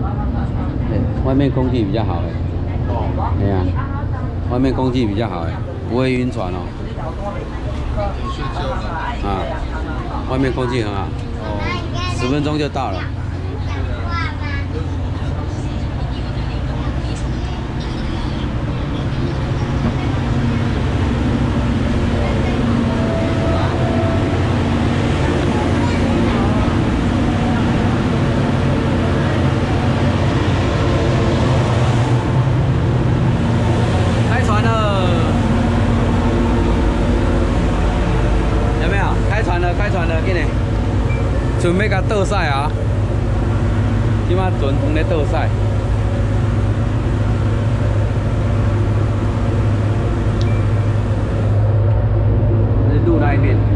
对，外面空气比较好哎。哦。对呀，外面空气比较好哎，不会晕船哦。 睡觉了。 啊，外面空气很好。哦。10分钟就到了。开船了，有没有？开船了，开船了，紧嘞！准备甲倒驶啊！即马船在倒驶。是路那一边。